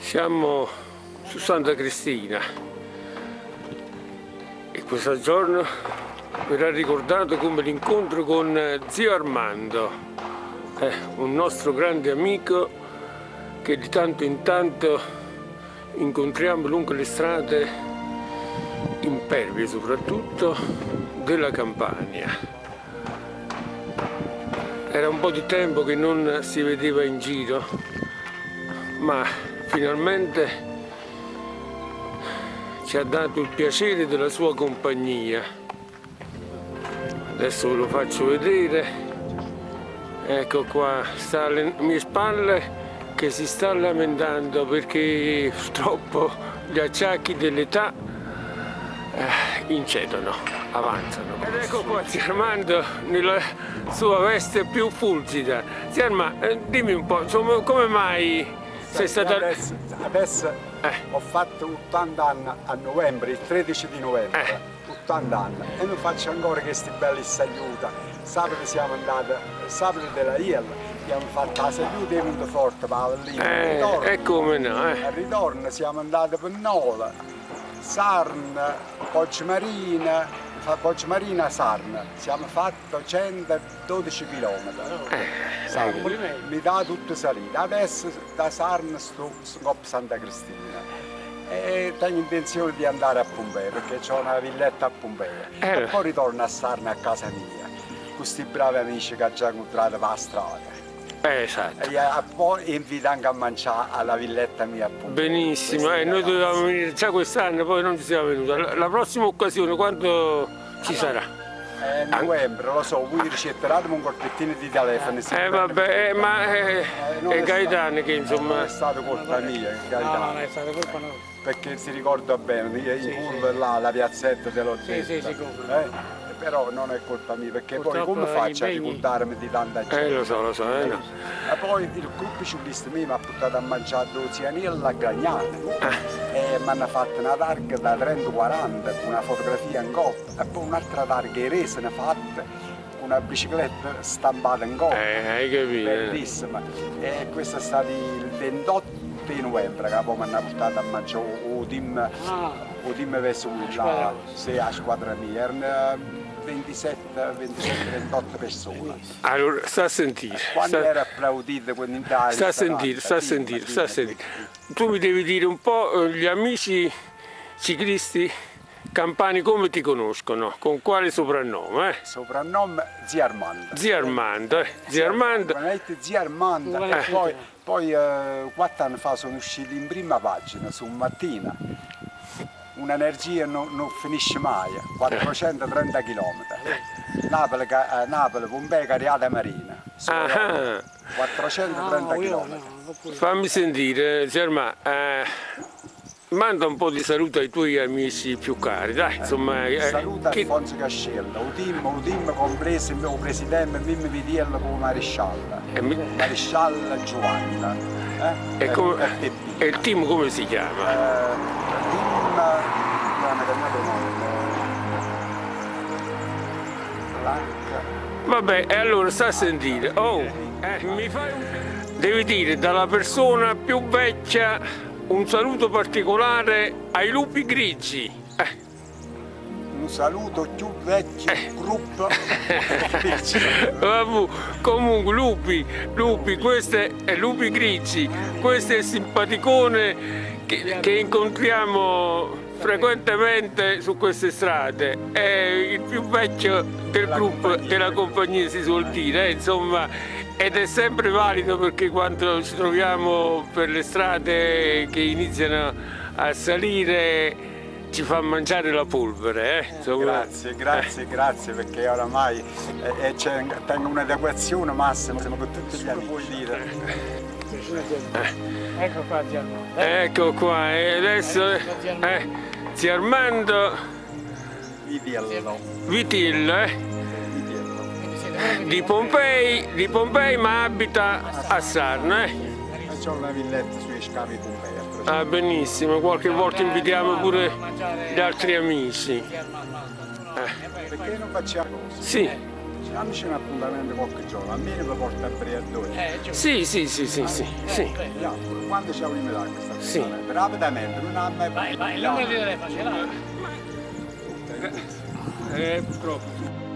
Siamo su Santa Cristina e questo giorno verrà ricordato come l'incontro con zio Armando, un nostro grande amico che di tanto in tanto incontriamo lungo le strade impervie, soprattutto della Campania. Era un po' di tempo che non si vedeva in giro, ma finalmente ci ha dato il piacere della sua compagnia. Adesso ve lo faccio vedere. Ecco qua, sta alle mie spalle che si sta lamentando perché purtroppo gli acciacchi dell'età incedono, avanzano. Ed ecco qua zio Armando nella sua veste più fulgida. Zio Armando, dimmi un po', insomma, come mai sei stata... Adesso ho fatto 80 anni a novembre, il 13 di novembre, 80 anni, e mi faccio ancora questi belli saluti. Sabato siamo andati, sabato della IEL, abbiamo fatto la saluta e venuto forte, Pavellino. E come no? Al ritorno siamo andati per Nola, Sarna, Poggio Marina, Sarna, siamo fatti 112 km. Mi dà tutto salito. Adesso da Sarna sto a Santa Cristina e tengo intenzione di andare a Pompei perché ho una villetta a Pompei e poi ritorno a Sarna a casa mia con questi bravi amici che ho già incontrato per la strada. Esatto. E poi invito anche a mangiare alla villetta mia a Pompei. Benissimo, noi dovevamo venire già quest'anno, poi non ci siamo venuti. La prossima occasione quando ci sarà? Novembre, lo so, voi ricetteratemi un colpettino di telefono. Vabbè, ma è Gaetano che insomma... Non è stato colpa mia, Gaetano. No, non è stato colpa nostra. Perché si ricorda bene, in curva là, la piazzetta te l'ho detto. Sì, però non è colpa mia, perché purtroppo poi come faccio a ricordarmi di tanta gente? Lo so, no. E poi il gruppo ciclista mio mi ha portato a mangiare 12 anelli a Gragnano e mi hanno fatto una targa da 30-40 con una fotografia in coppa e poi un'altra targa resa ne fatta con una bicicletta stampata in coppa. Hai capito? Bellissima. E questo è stato il 28 di novembre che poi mi hanno portato a mangiare o team Vesulla, a squadra mia. Erano 28 persone. Allora, sta a sentire. Quando era applaudito in Italia. Sta a sentire. Tu mi devi dire un po' gli amici ciclisti campani come ti conoscono, con quale soprannome? Soprannome Zio Armando. Zio Armando. Zio Armando. Poi 4 anni fa sono usciti in prima pagina su Mattina. Un'energia non finisce mai, 430 km. Napoli, Pompei, Cariata Marina. 430 km. Fammi sentire, Germà, manda un po' di saluto ai tuoi amici più cari, dai, insomma. Saluta Alfonso Cascella, un team compreso il mio presidente Mimmi Vitiello come maresciallo. Maresciallo Giovanna. E il team come si chiama? Vabbè, e allora sta a sentire. Devi dire dalla persona più vecchia un saluto particolare ai lupi grigi. Un saluto più vecchio gruppo. Comunque lupi, questo è lupi grigi, questo è il simpaticone che incontriamo frequentemente su queste strade, è il più vecchio del gruppo della compagnia, si suol dire, insomma, ed è sempre valido perché quando ci troviamo per le strade che iniziano a salire ci fa mangiare la polvere. Grazie perché oramai tengo un'adeguazione massima con tutti gli amici. Ecco qua zio Armando. Ecco qua, e adesso zio Armando Vitiello, di Pompei ma abita a Sarna. C'ho una villetta sui scavi Pompei. Benissimo, qualche volta invitiamo pure gli altri amici. Perché non facciamo così? Sì. Facciamoci un appuntamento qualche giorno, almeno per portare a Briatore. Sì. Vediamo, quando ci avremo da questo Sì. appuntamento? Rapidamente, non ha mai... Vai, il numero di telefono ce l'ha? Purtroppo.